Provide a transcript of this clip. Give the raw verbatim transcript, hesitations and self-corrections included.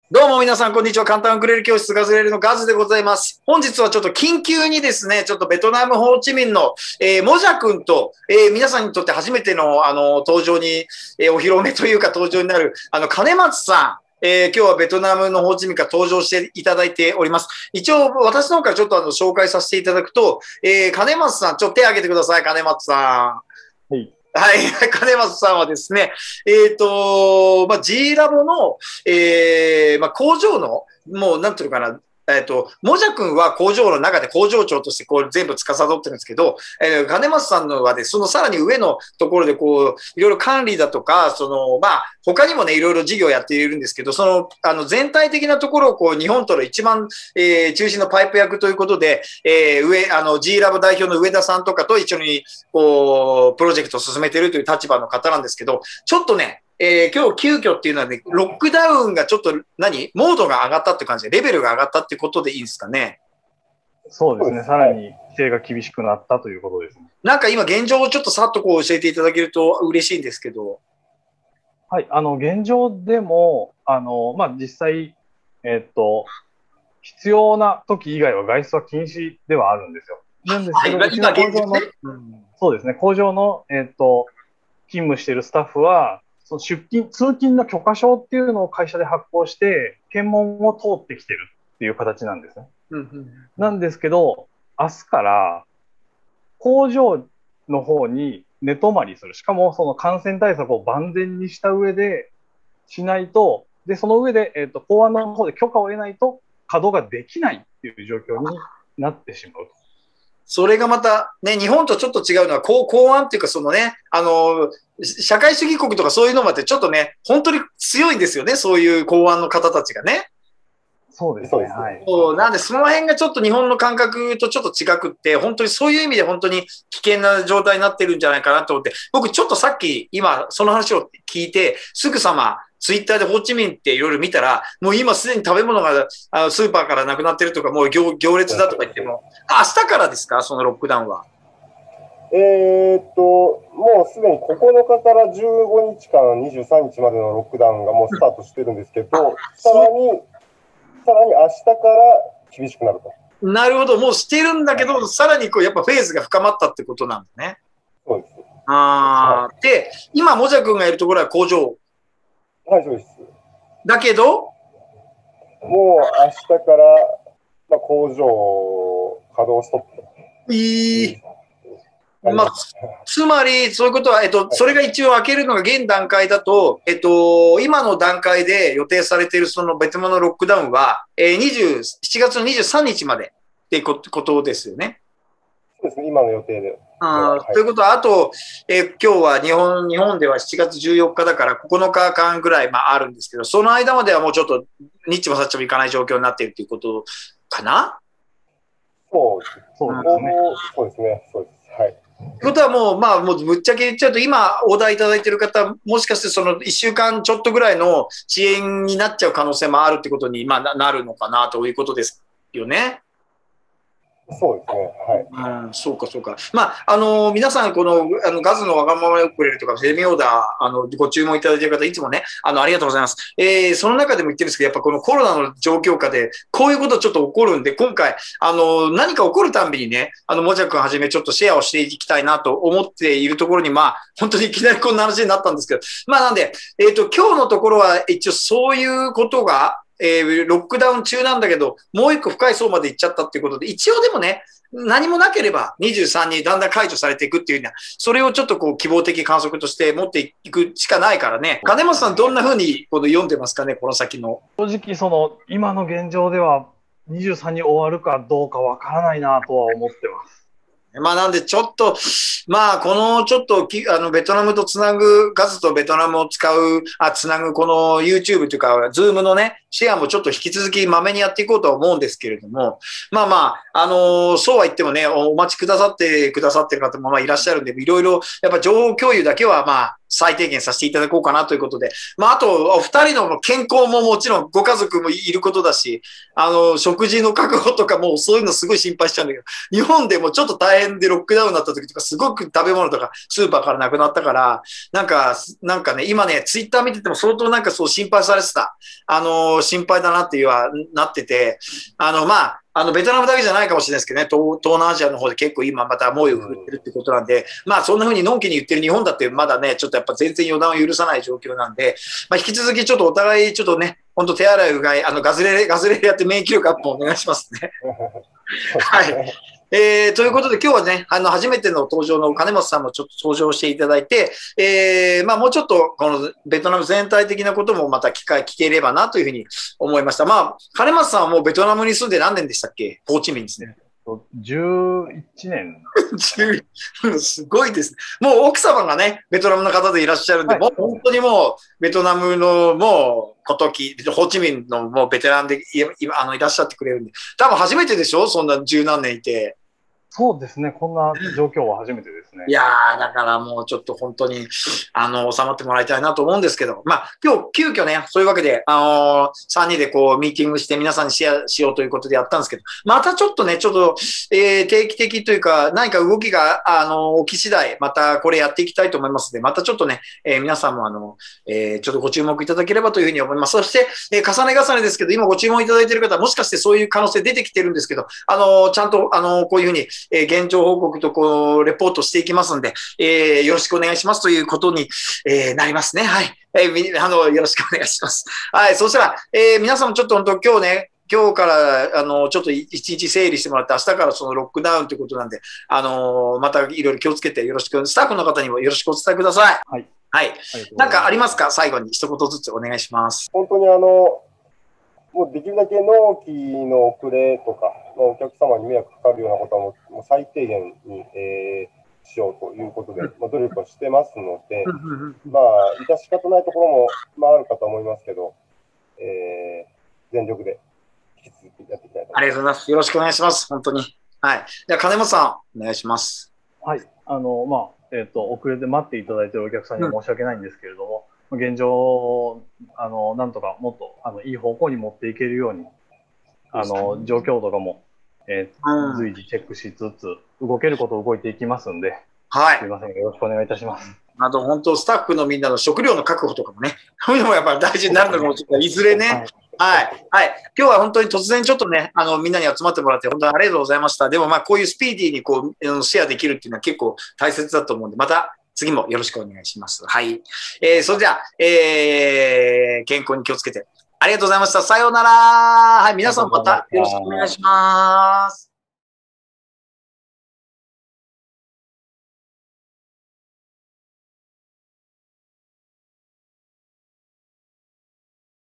どうも皆さん、こんにちは。簡単ウクレレ教室ガズレレのガズでございます。本日はちょっと緊急にですね、ちょっとベトナムホーチミンの、えー、モジャ君と、えー、皆さんにとって初めての、あの、登場に、えー、お披露目というか登場になる、あの、金松さん。えー、今日はベトナムのホーチミンから登場していただいております。一応、私の方からちょっとあの、紹介させていただくと、えー、金松さん、ちょっと手挙げてください、金松さん。はい。はい、金松さんはですね、えっ、ー、と、まあ、G ラボの、えー、まあ、工場の、もう、なんていうのかな、えっ、ー、と、もじゃくんは工場の中で工場長としてこう全部司ってるんですけど、えー、金松さんのはで、そのさらに上のところでこう、いろいろ管理だとか、その、まあ、他にもね、いろいろ事業をやっているんですけど、その、あの、全体的なところをこう、日本との一番、えー、中心のパイプ役ということで、えー、上、あの、G ラボ代表の上田さんとかと一緒に、こう、プロジェクトを進めているという立場の方なんですけど、ちょっとね、えー、今日急遽っていうのはね、ロックダウンがちょっと何モードが上がったって感じで、レベルが上がったってことでいいですかね。 そうですね。さらに規制が厳しくなったということですね。 なんか今現状をちょっとさっとこう教えていただけると嬉しいんですけど。 はい。あの、現状でも、あの、まあ、実際、えー、っと、必要な時以外は外出は禁止ではあるんですよ。なんですけど、 はい、今現状ね、 うん。そうですね。工場の、えー、っと、勤務しているスタッフは、その出勤、通勤の許可証っていうのを会社で発行して、検問を通ってきてるっていう形なんですね。うんうん、なんですけど、明日から工場の方に寝泊まりする。しかもその感染対策を万全にした上でしないと、で、その上で、えっと、公安の方で許可を得ないと稼働ができないっていう状況になってしまうと。 それがまた、ね、日本とちょっと違うのは、公、公安っていうか、そのね、あの、社会主義国とかそういうのもあって、ちょっとね、本当に強いんですよね、そういう公安の方たちがね。 そうですね。はい。 そうなんで、その辺がちょっと日本の感覚とちょっと違くって、本当にそういう意味で本当に危険な状態になってるんじゃないかなと思って、僕ちょっとさっき今その話を聞いて、すぐさまツイッターでホーチミンっていろいろ見たら、もう今すでに食べ物があスーパーからなくなってるとか、もう 行, 行列だとか言っても、明日からですか、そのロックダウンは。 えー、っと、もうすでにここのかからじゅうごにちかん、にじゅうさんにちまでのロックダウンがもうスタートしてるんですけど、さらに、さらに明日から厳しくなると。 なるほど、もうしてるんだけど、さらにこうやっぱフェーズが深まったってことなんですね。 そうです。 あー、で、今、もじゃくんがいるところは工場。 はい、そうです。 だけど、 もう明日から、まあ、工場稼働ストップ。 いい。まあ、つまり、そういうことは、えっと、それが一応開けるのが現段階だと、えっと、今の段階で予定されているそのベトナムのロックダウンは、えー、にじゅうしちがつのにじゅうさんにちまでってことですよね。 そうですね、今の予定で。 あはい、ということは、あと、えー、今日は日本、日本ではしちがつじゅうよっかだからここのかかんぐらい、まあ、あるんですけど、その間まではもうちょっと、ニッチもサッチもいかない状況になっているということかな。 そうですね。そうですね。そうです。はい。 ということはもう、まあ、もうぶっちゃけ言っちゃうと、今、オーダーいただいている方、もしかしてそのいっしゅうかんちょっとぐらいの遅延になっちゃう可能性もあるってことに、まあ、なるのかなということですよね。 そうですね。 はい。うん、そうか、そうか。まあ、あのー、皆さん、この、あの、ガズのわがままウクレレとか、セミオーダー、あの、ご注文いただいている方、いつもね、あの、ありがとうございます。えー、その中でも言ってるんですけど、やっぱこのコロナの状況下で、こういうことちょっと起こるんで、今回、あの、何か起こるたんびにね、あの、もじゃくんはじめ、ちょっとシェアをしていきたいなと思っているところに、まあ、本当にいきなりこんな話になったんですけど、まあ、なんで、えっと、今日のところは、一応そういうことが、えー、ロックダウン中なんだけど、もう一個深い層まで行っちゃったっていうことで、一応でもね、何もなければにじゅうさんにだんだん解除されていくっていうのは、それをちょっとこう希望的観測として持っていくしかないからね。金本さん、どんなふうにこの読んでますかね、この先の。 正直、その、今の現状ではにじゅうさんに終わるかどうかわからないなとは思ってます。 まあなんでちょっと、まあこのちょっときあのベトナムとつなぐ、ガズとベトナムを使う、あ、つなぐこの YouTube というか、ズームのね、シェアもちょっと引き続きまめにやっていこうとは思うんですけれども、まあまあ、あのー、そうは言ってもね、お待ちくださってくださってる方もまあいらっしゃるんで、いろいろやっぱ情報共有だけはまあ最低限させていただこうかなということで、まああとお二人の健康ももちろんご家族もいることだし、あの、食事の確保とかもそういうのすごい心配しちゃうんだけど、日本でもちょっと大変でロックダウンになった時とかすごく食べ物とかスーパーからなくなったから、なんか、なんかね、今ね、ツイッター見てても相当なんかそう心配されてた。あの、 心配だなっていうはなってて、あの、まあ、あの、ベトナムだけじゃないかもしれないですけどね、東東南アジアの方で結構今また猛威を振ってるってことなんで、まあ、そんな風にのんきに言ってる日本だってまだね、ちょっとやっぱ全然予断を許さない状況なんで、まあ、引き続きちょっとお互いちょっとね、本当手洗いうがい、あの、ガズレレ、ガズレレやって免疫力アップお願いしますね。はい。えー、ということで今日はね、あの、初めての登場の金本さんもちょっと登場していただいて、えー、まあもうちょっとこのベトナム全体的なこともまた機会聞ければなというふうに思いました。まあ、金本さんはもうベトナムに住んで何年でしたっけ？ホーチミンですね。 じゅういちねん。 すごいですね。もう奥様がね、ベトナムの方でいらっしゃるんで、はい、もう本当にもうベトナムのもうことき、ホーチミンのもうベテランで今あのいらっしゃってくれるんで、多分初めてでしょ？そんな十何年いて。 そうですね。こんな状況は初めてですね。 いやー、だからもうちょっと本当に、あの、収まってもらいたいなと思うんですけど、まあ、今日、急遽ね、そういうわけで、あのー、さんにんでこう、ミーティングして皆さんにシェアしようということでやったんですけど、またちょっとね、ちょっと、えー、定期的というか、何か動きが、あのー、起き次第、またこれやっていきたいと思いますので、またちょっとね、えー、皆さんもあの、えー、ちょっとご注目いただければというふうに思います。そして、えー、重ね重ねですけど、今ご注文いただいている方、もしかしてそういう可能性出てきてるんですけど、あのー、ちゃんと、あのー、こういうふうに、えー、現状報告とこうレポートしていきますんで、えー、よろしくお願いしますということに、えー、なりますね。はい。えー、あの、よろしくお願いします。はい。そしたら、えー、皆さんもちょっと本当今日ね、今日から、あの、ちょっと一日整理してもらって、明日からそのロックダウンということなんで、あのー、またいろいろ気をつけてよろしく、スタッフの方にもよろしくお伝えください。 はい。 はい。なんかありますか？最後に一言ずつお願いします。 本当にあの、もうできるだけ納期の遅れとかのお客様に迷惑かかるようなことはもうもう最低限に、えー、しようということで、まあ、努力をしてますので、まあ、致し方ないところも、まあ、あるかと思いますけど、えー、全力で引き続きやっていきたいと思います。 ありがとうございます。よろしくお願いします。本当に。はい。じゃあ、金本さん、お願いします。 はい。あの、まあ、えっと、遅れて待っていただいているお客さんには申し訳ないんですけれども、うん、現状、あの、なんとかもっと、あの、いい方向に持っていけるように、あの、状況とかも、えーうん、随時チェックしつつ、動けること動いていきますんで、 はい。 すいませんが、よろしくお願いいたします。 あと、本当、スタッフのみんなの食料の確保とかもね、そういうのもやっぱり大事になるのかもしれない。いずれね。はいはい。はい。今日は本当に突然ちょっとね、あの、みんなに集まってもらって、本当にありがとうございました。でもまあ、こういうスピーディーにこう、シェアできるっていうのは結構大切だと思うんで、また次もよろしくお願いします。はい。えー、それじゃあ、えー、健康に気をつけて。ありがとうございました。さようなら。はい。皆さんまたよろしくお願いします。